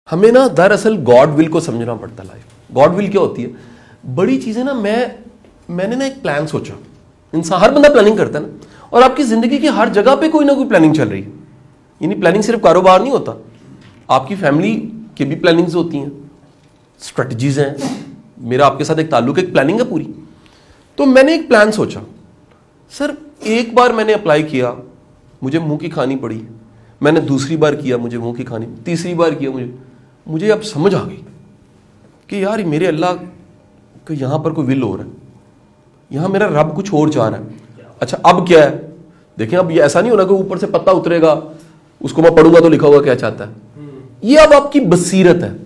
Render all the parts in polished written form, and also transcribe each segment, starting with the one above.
ہمیں نا دراصل گاڈ ول کو سمجھنا پڑتا ہے. لائف گاڈ ول کیا ہوتی ہے؟ بڑی چیزیں نا میں نے نا ایک پلان سوچا. انسان ہر بندہ پلاننگ کرتا ہے نا, اور آپ کی زندگی کی ہر جگہ پہ کوئی نہ کوئی پلاننگ چل رہی ہے. یعنی پلاننگ صرف کاروبار نہیں ہوتا, آپ کی فیملی کی بھی پلاننگز ہوتی ہیں, اسٹریٹجیز ہیں. میرا آپ کے ساتھ ایک تعلق ایک پلاننگ ہے پوری. تو میں نے ایک پلان سوچا. سر ایک بار میں نے اپلائی کیا, مجھے منہ کی کھانی پڑی. میں نے دوسری بار کیا, مجھے منہ کی کھانی. تیسری بار کیا, مجھے اب سمجھ آ گئی کہ یار میرے اللہ کہ یہاں پر کوئی ول ہو رہا ہے, یہاں میرا رب کچھ اور چاہ رہا ہے. اچھا اب کیا ہے؟ دیکھیں اب یہ ایسا نہیں ہونا کہ اوپر سے پتہ اترے گا, اس کو میں پڑھوں گا تو لکھا ہوگا کیا چاہتا ہے. یہ اب آپ کی بصیرت ہے.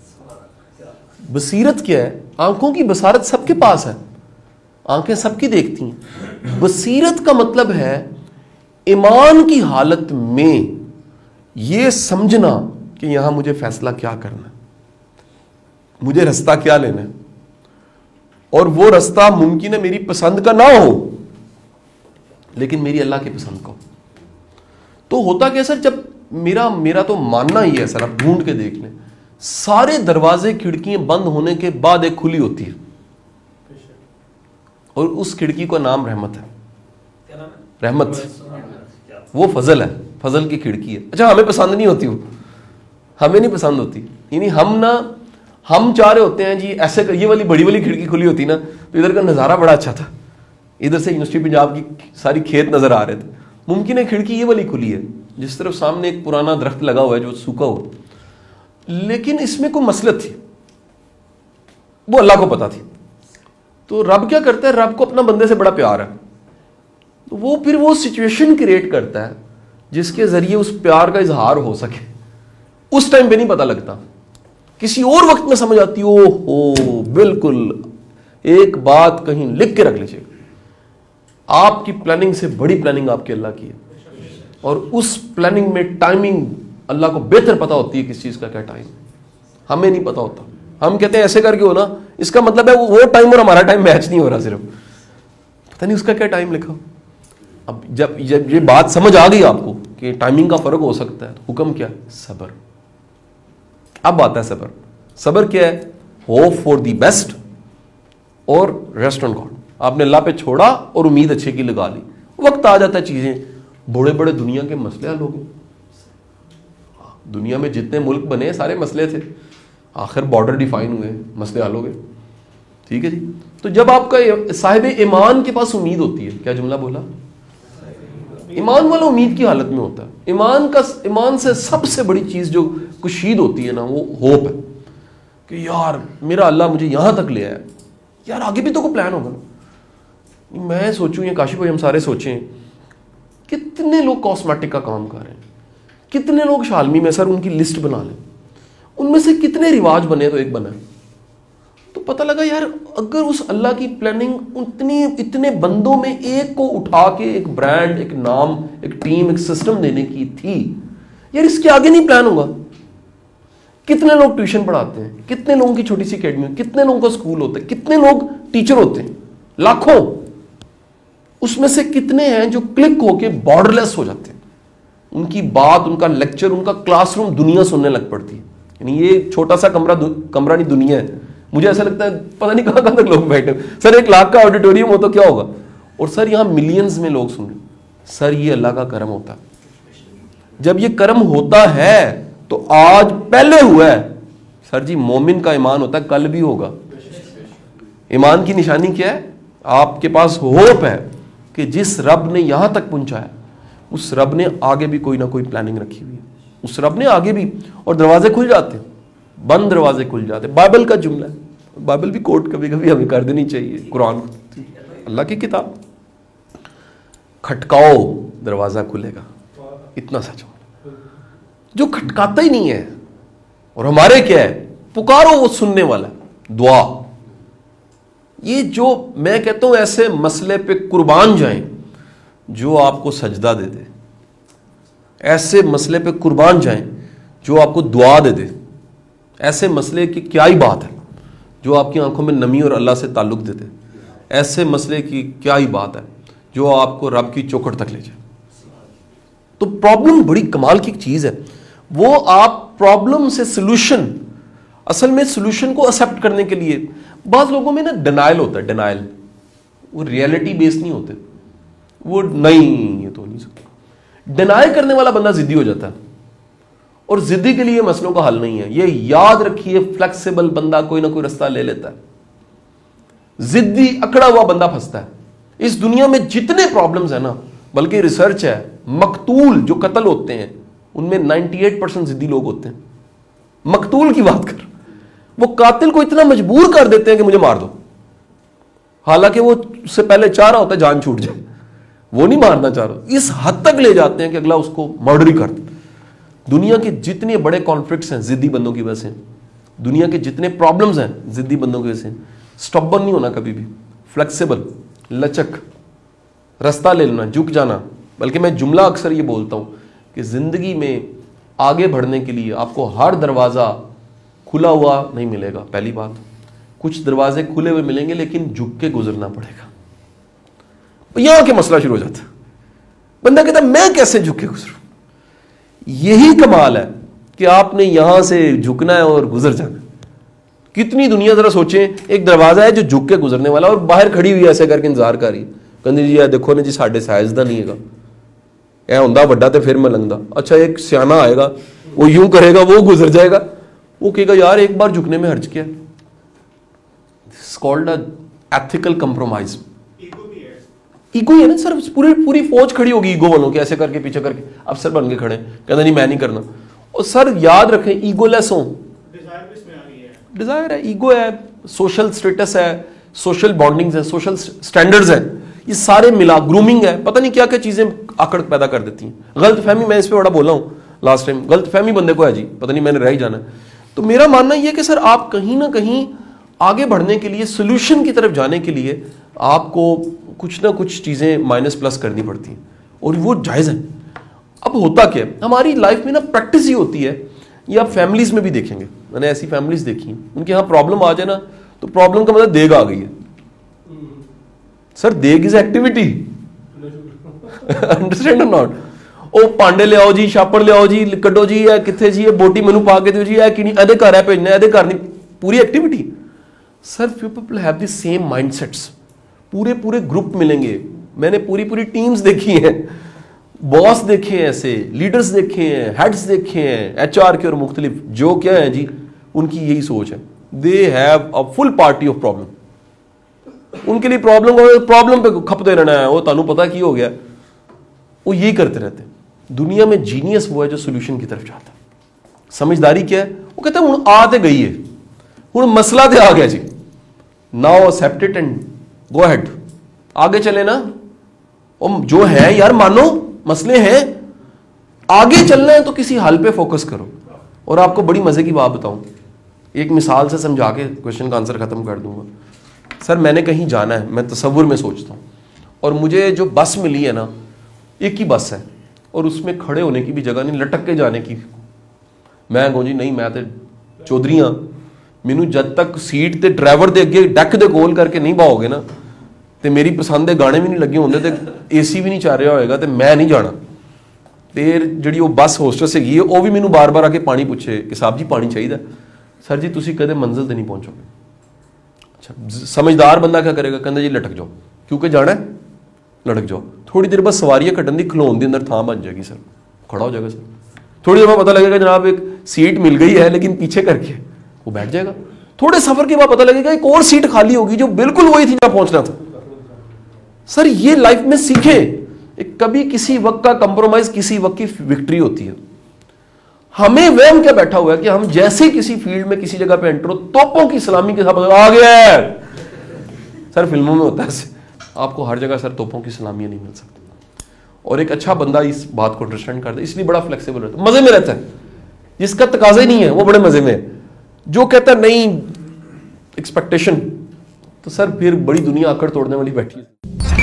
بصیرت کیا ہے؟ آنکھوں کی بصارت سب کے پاس ہے, آنکھیں سب کی دیکھتی ہیں. بصیرت کا مطلب ہے ایمان کی حالت میں یہ سمجھنا کہ یہاں مجھے فیصلہ کیا کرنا ہے, مجھے رستہ کیا لینا ہے, اور وہ رستہ ممکن ہے میری پسند کا نہ ہو لیکن میری اللہ کی پسند کا ہو. تو ہوتا کیا سر, جب میرا تو ماننا ہی ہے سر, آپ ڈھونڈ کے دیکھ لیں, سارے دروازے کھڑکیاں بند ہونے کے بعد ایک کھلی ہوتی ہے, اور اس کھڑکی کا نام رحمت ہے. رحمت وہ فضل ہے, فضل کی کھڑکی ہے. اچھا ہمیں پسند نہیں ہوتی, وہ ہمیں نہیں پسند ہوتی. یعنی ہم چاہ رہے ہوتے ہیں جی ایسے, یہ والی بڑی والی کھڑکی کھلی ہوتی نا تو ادھر کا نظارہ بڑا اچھا تھا, ادھر سے یونیورسٹی پنجاب کی ساری کھیت نظر آ رہے تھے. ممکن ہے کھڑکی یہ والی کھلی ہے جس طرف سامنے ایک پرانا درخت لگا ہوا ہے جو سوکھا ہوا, لیکن اس میں کوئی مصلحت تھی, وہ اللہ کو پتا تھی. تو رب کیا کرتا ہے, رب کو اپنا بندے سے بڑا پیار ہے, تو وہ پھر وہ سچویشن کریٹ کرتا ہے جس کے ذریعے اس پیار کا اظہار ہو سکے. اس ٹائم پہ نہیں پتا لگتا, کسی اور وقت میں سمجھ آتی. او بالکل, ایک بات کہیں لکھ کے رکھ لیجیے, آپ کی پلاننگ سے بڑی پلاننگ آپ کے اللہ کی ہے, اور اس پلاننگ میں ٹائمنگ اللہ کو بہتر پتا ہوتی ہے کس چیز کا کیا ٹائم, ہمیں نہیں پتا ہوتا. ہم کہتے ہیں ایسے کر کے ہو نا, اس کا مطلب ہے وہ ٹائم اور ہمارا ٹائم میچ نہیں ہو رہا, صرف پتہ نہیں اس کا کیا ٹائم لکھا. اب جب یہ بات سمجھ آ گئی آپ کو کہ ٹائمنگ کا فرق ہو سکتا ہے, تو حکم کیا ہے؟ صبر. اب آتا ہے صبر. صبر کیا ہے؟ ہوپ فار دی بیسٹ اور ریسٹ آن گاڈ. آپ نے اللہ پہ چھوڑا اور امید اچھے کی لگا لی. وقت آ جاتا ہے چیزیں, بڑے بڑے دنیا کے مسئلے حل ہو گئے. دنیا میں جتنے ملک بنے سارے مسئلے تھے, آخر بارڈر ڈیفائن ہوئے, مسئلے حل ہو گئے. ٹھیک ہے جی. تو جب آپ کا صاحب ایمان کے پاس امید ہوتی ہے, کیا جملہ بولا, ایمان والا امید کی حالت میں ہوتا ہے. ایمان سے سب سے بڑی چیز جو کشید ہوتی ہے نا, وہ ہوپ ہے کہ یار میرا اللہ مجھے یہاں تک لے آیا, یار آگے بھی تو کوئی پلان ہوگا نا. میں سوچوں, یہ کاشف بھائی ہم سارے سوچیں, کتنے لوگ کاسمیٹک کا کام کر رہے ہیں, کتنے لوگ شالمی میں, سر ان کی لسٹ بنا لیں, ان میں سے کتنے رواج بنے تو ایک بنا. تو پتہ لگا یار اگر اس اللہ کی پلاننگ اتنے بندوں میں ایک کو اٹھا کے ایک برانڈ, ایک نام, ایک ٹیم, ایک سسٹم دینے کی تھی, یار اس کے آگے نہیں پلان ہوگا. کتنے لوگ ٹیوشن پڑھاتے ہیں, کتنے لوگوں کی چھوٹی سی اکیڈمی, کتنے لوگوں کا اسکول ہوتا ہے, کتنے لوگ ٹیچر ہوتے ہیں, لاکھوں. اس میں سے کتنے ہیں جو کلک ہو کے بارڈر لیس ہو جاتے ہیں, ان کی بات, ان کا لیکچر, ان کا کلاس روم دنیا سننے لگ پڑتی ہے. یعنی یہ چھوٹا سا کمرہ نہیں دنیا ہے. مجھے ایسا لگتا ہے پتہ نہیں کہاں تک لوگ بیٹھے. سر 1 لاکھ کا آڈیٹوریم ہو تو کیا ہوگا, اور سر یہاں ملینز میں لوگ سن رہے. سر یہ اللہ کا کرم ہوتا ہے. جب یہ کرم ہوتا ہے تو آج پہلے ہوا ہے سر جی, مومن کا ایمان ہوتا ہے کل بھی ہوگا. ایمان کی نشانی کیا ہے؟ آپ کے پاس ہوپ ہے کہ جس رب نے یہاں تک پہنچایا, اس رب نے آگے بھی کوئی نہ کوئی پلاننگ رکھی ہوئی ہے. اس رب نے آگے بھی, اور دروازے کھل جاتے ہیں, بند دروازے کھل جاتے ہیں. بائبل کا جملہ ہے, بائبل بھی کوٹ کبھی کبھی ہمیں کر دینی چاہیے. قرآن اللہ کی کتاب, کھٹکاؤ دروازہ کھلے گا. اتنا سچ ہو, جو کھٹکاتا ہی نہیں ہے. اور ہمارے کیا ہے, پکارو وہ سننے والا. دعا, یہ جو میں کہتا ہوں ایسے مسئلے پہ قربان جائیں جو آپ کو سجدہ دے دے, ایسے مسئلے پہ قربان جائیں جو آپ کو دعا دے دے. ایسے مسئلے کی کیا ہی بات ہے جو آپ کی آنکھوں میں نمی اور اللہ سے تعلق دے دے. ایسے مسئلے کی کیا ہی بات ہے جو آپ کو رب کی چوکھٹ تک لے جائے. تو پرابلم بڑی کمال کی چیز ہے. وہ آپ پرابلم سے سولوشن، اصل میں سولوشن کو ایکسپٹ کرنے کے لیے بعض لوگوں میں نا ڈینائل ہوتا ہے، ڈینائل، وہ ریئلٹی بیس نہیں ہوتے، وہ نہیں یہ تو نہیں سکتا. ڈینائی کرنے والا بندہ ضدی ہو جاتا ہے، اور ضدی کے لیے مسئلوں کا حل نہیں ہے. یہ یاد رکھیے، فلیکسیبل بندہ کوئی نہ کوئی رستہ لے لیتا ہے، ضدی اکڑا ہوا بندہ پھنستا ہے. اس دنیا میں جتنے پرابلمز ہیں نا، بلکہ ریسرچ ہے، مقتول جو قتل ہوتے ہیں ان میں 98% ضدی لوگ ہوتے ہیں. مقتول کی بات کر، وہ قاتل کو اتنا مجبور کر دیتے ہیں کہ مجھے مار دو، حالانکہ وہ اس سے پہلے چاہ رہا ہوتا ہے جان چھوٹ جائے، وہ نہیں مارنا چاہ رہا. اس حد تک لے جاتے ہیں کہ اگلا اس کو مرڈر ہی کر دے. دنیا کے جتنے بڑے کانفلکٹس ہیں ضدی بندوں کی وجہ سے، دنیا کے جتنے پرابلمز ہیں ضدی بندوں کی وجہ سے. سٹبن نہیں ہونا کبھی بھی، فلیکسیبل، لچک، رستہ لے لینا، جھک جانا. بلکہ میں جملہ اکثر یہ بولتا ہوں کہ زندگی میں آگے بڑھنے کے لیے آپ کو ہر دروازہ کھلا ہوا نہیں ملے گا. پہلی بات، کچھ دروازے کھلے ہوئے ملیں گے لیکن جھک کے گزرنا پڑے گا. یہاں کے مسئلہ شروع ہو جاتا ہے، بندہ کہتا ہے میں کیسے جھک کے گزروں. یہی کمال ہے کہ آپ نے یہاں سے جھکنا ہے اور گزر جانا. کتنی دنیا ذرا سوچیں، ایک دروازہ ہے جو جھک کے گزرنے والا اور باہر کھڑی ہوئی ایسے کر کے انتظار کر رہی ہے، کہندی جی یہ دیکھو نا جی ساڈے سائز دا نہیں ہے گا، اے ہوندا بڑا تے پھر ملنگدا. اچھا ایک سیانہ آئے گا، وہ یوں کرے گا، وہ گزر جائے گا، وہ کہے گا یار ایک بار جھکنے میں حرج کیا. It's called ethical compromise. Ego ہی ہے نا سر، پوری فوج کھڑی ہوگی ایگو والوں کے، ایسے کر کے پیچھے کر کے افسر بن کے کھڑے، کہتے نہیں میں نہیں کرنا. اور سر یاد رکھیں ایگو لیس ہوں، ڈیزائر ہے، ایگو ہے، سوشل سٹیٹس ہے، سوشل بانڈنگز ہیں، سوشل سٹینڈرڈز ہیں، یہ سارے ملا، گرومنگ ہے، پتہ نہیں کیا کیا چیزیں آکڑ پیدا کر دیتی ہیں. غلط فہمی، میں اس پہ بڑا بولا ہوں لاسٹ ٹائم، غلط فہمی بندے کو ہے جی، پتہ نہیں میں نے رہ ہی جانا ہے. تو میرا ماننا یہ کہ سر آپ کہیں نہ کہیں آگے بڑھنے کے لیے، سولوشن کی طرف جانے کے لیے آپ کو کچھ نہ کچھ چیزیں مائنس پلس کرنی پڑتی ہیں، اور وہ جائز ہیں. اب ہوتا کیا ہے ہماری لائف میں نا، پریکٹس ہی ہوتی ہے. یہ آپ فیملیز میں بھی دیکھیں گے، میں نے ایسی فیملیز دیکھی ہیں ان کے یہاں پرابلم آ جائے نا تو پرابلم کا مطلب دیگ آ گئی ہے. سر دیگ is activity, understand or not. او پانڈے لے آؤ جی، شاپڑ لے آؤ جی، کڈو جی، ہے کتنے جی، بوٹی مینو پا کے دیو جی، ہے کہ نہیں ادے گھر ہے بھیجنا، ادے گھر نہیں، پوری activity. Sir few people have the same mind sets, پورے گروپ ملیں گے. میں نے پوری ٹیمز دیکھی ہیں، باس دیکھے ہیں، ایسے لیڈرز دیکھے ہیں، ہیڈز دیکھے ہیں ایچ آر کے اور مختلف، جو کیا ہیں جی ان کی یہی سوچ ہے. They have a full party of problem. ان کے لیے پرابلم پہ کھپتے رہنا ہے، وہ تانوں پتا کی ہو گیا، وہ یہی کرتے رہتے ہیں. دنیا میں جینیس وہ ہے جو سولوشن کی طرف جاتا ہے. سمجھداری کیا ہے؟ وہ کہتے ہیں ہوں آ تے گئی ہے، ہوں مسئلہ تے آ گیا جی، now accept it and go ahead. آگے چلے نا، جو ہے یار مانو مسئلے ہیں، آگے چلنا ہے تو کسی حل پہ فوکس کرو. اور آپ کو بڑی مزے کی بات بتاؤں، ایک مثال سے سمجھا کے کوشچن کا آنسر ختم کر دوں گا. سر میں نے کہیں جانا ہے، میں تصور میں سوچتا ہوں، اور مجھے جو بس ملی ہے نا، ایک ہی بس ہے اور اس میں کھڑے ہونے کی بھی جگہ نہیں، لٹک کے جانے کی. میں کہوں جی نہیں میں تے چودھری ہاں، مینوں جد تک سیٹ تے ڈرائیور دے اگے ڈیک دے کول کر کے نہیں باؤ گے نا، تے میری پسند دے گانے بھی نہیں لگے ہوندے تے اے سی بھی نہیں چل رہا ہوئے گا تے میں نہیں جانا. پھر جڑی وہ بس ہوسٹس سے گئی ہے وہ بھی مینوں بار بار آ کے پانی پوچھے کہ صاحب جی پانی چاہیے. سر جی تسی کدے منزل تے نہیں پہنچو گے. اچھا سمجھدار بندہ کیا کرے گا؟ کہندا جی لٹک جاؤ، کیونکہ جانا ہے لٹک جاؤ. تھوڑی دیر بعد سواریاں کٹن دی کھلون دی اندر تھان بن جائے گی، سر کھڑا ہو جائے گا. سر تھوڑی دیر بعد پتہ لگے گا جناب ایک سیٹ مل گئی ہے لیکن پیچھے کر کے وہ بیٹھ جائے گا. تھوڑے سفر کے بعد پتہ لگے گا ایک اور سیٹ خالی ہوگی جو بالکل وہی تھی جہاں پہنچنا تھا. سر یہ لائف میں سیکھیں، کبھی کسی وقت کا کمپرومائز کسی وقت کی وکٹری ہوتی ہے. ہمیں وہم کیا بیٹھا ہوا ہے کہ ہم جیسے کسی فیلڈ میں کسی جگہ پہ انٹر ہو توپوں کی سلامی کے ساتھ آ گیا ہے. سر فلموں میں ہوتا ہے ایسے، آپ کو ہر جگہ سر توپوں کی سلامیاں نہیں مل سکتی. اور ایک اچھا بندہ اس بات کو انڈرسٹینڈ کرتا ہے، اس لیے بڑا فلیکسیبل رہتا ہے، مزے میں رہتا ہے. جس کا تقاضا ہی نہیں ہے وہ بڑے مزے میں ہے. جو کہتا ہے نہیں ایکسپیکٹیشن، تو سر پھر بڑی دنیا آکڑ توڑنے والی بیٹھی ہے.